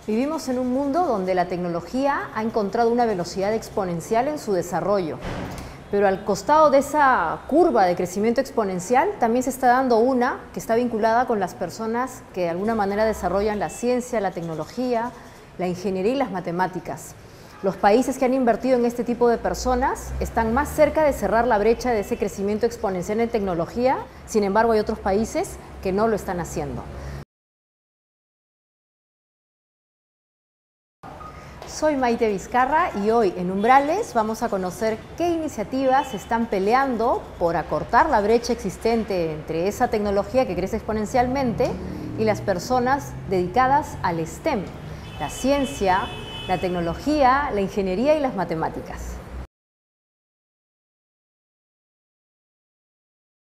Vivimos en un mundo donde la tecnología ha encontrado una velocidad exponencial en su desarrollo, pero al costado de esa curva de crecimiento exponencial también se está dando una que está vinculada con las personas que de alguna manera desarrollan la ciencia, la tecnología, la ingeniería y las matemáticas. Los países que han invertido en este tipo de personas están más cerca de cerrar la brecha de ese crecimiento exponencial en tecnología, sin embargo hay otros países que no lo están haciendo. Soy Maite Vizcarra y hoy en Umbrales vamos a conocer qué iniciativas se están peleando por acortar la brecha existente entre esa tecnología que crece exponencialmente y las personas dedicadas al STEM, la ciencia, la tecnología, la ingeniería y las matemáticas.